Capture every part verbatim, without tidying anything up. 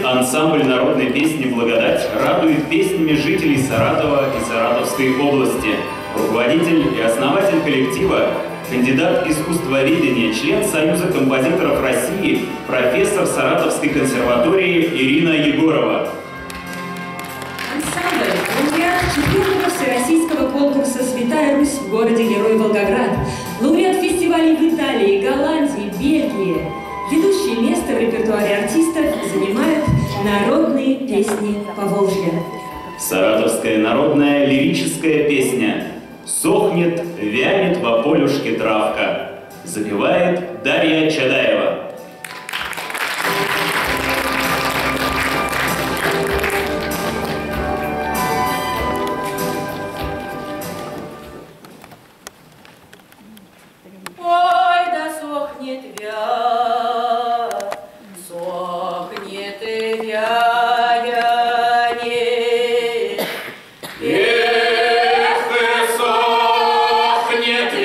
ансамбль народной песни «Благодать» радует песнями жителей Саратова и Саратовской области. Руководитель и основатель коллектива, кандидат искусствоведения, член Союза композиторов России, профессор Саратовской консерватории Ирина Егорова. Ансамбль лауреат четвертого всероссийского конкурса «Святая Русь» в городе-герой Волгоград, лауреат фестивалей в Италии, Голландии, Бельгии. Ведущее место в репертуаре артистов занимают народные песни Поволжья. Саратовская народная лирическая песня «Сохнет, вянет во полюшке травка», запевает Дарья Чадаева. Ой, да сохнет вя, сохнет и вянет. Эх, и сохнет,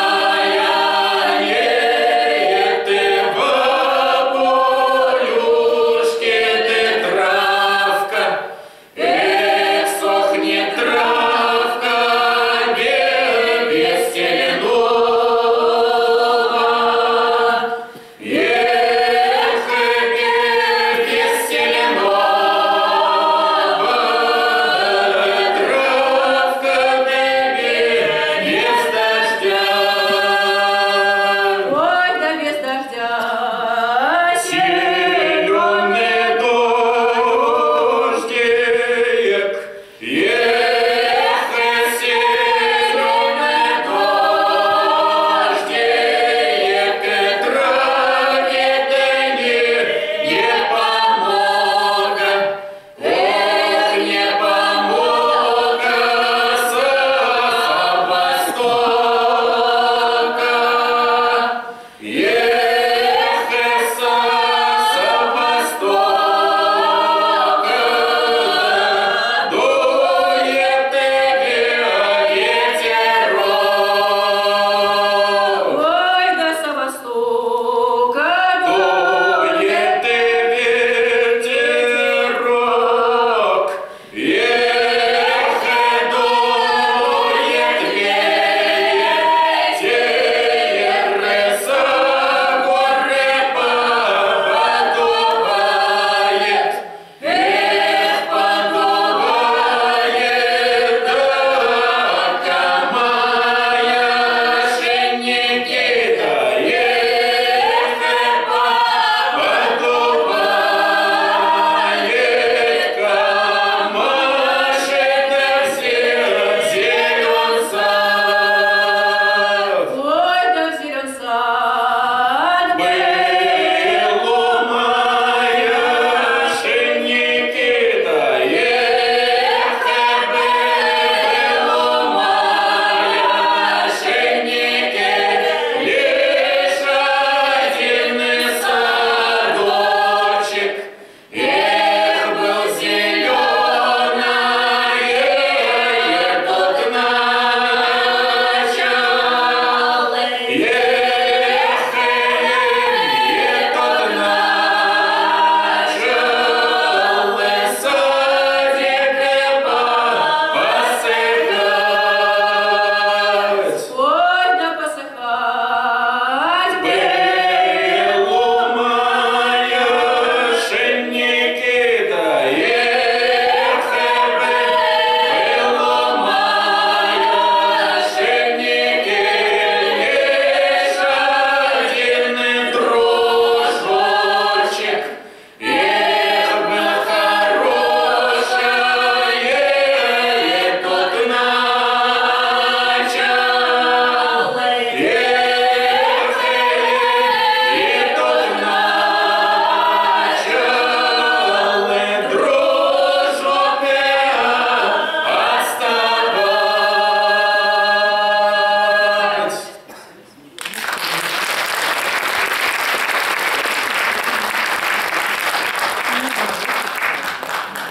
вянет, и во полюшке ты травка. Эх, сохнет травка, без селенова. Эх, без селенова, травка без дождя. Ой, да без дождя. Зеленый дождик, эх, зеленый дождик, траве ты не, не помога. Эх, не помога с востока. Эх, со востока дует ветерок. Ой, да со востока Дует ветерок. Эх, дует ветер, за горы подувает. Эх, подувает, да камая женики дает. Подувает камаши, да зелен сад. ой, да зелен сад Был у моя женики дает. Был у моя женики лишь один садочек. Эх, был зеленый тот начал. Эх, тот начал садик посыхать. ой, да посыхать Был у моя женики дает. Был у моя женики лишь один дружочек. Эх, был хороший тот начал. Эх, и тот начал дружок отставать.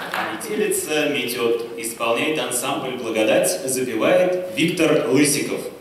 Метелица метет. Исполняет ансамбль «Благодать», запевает Виктор Лысиков.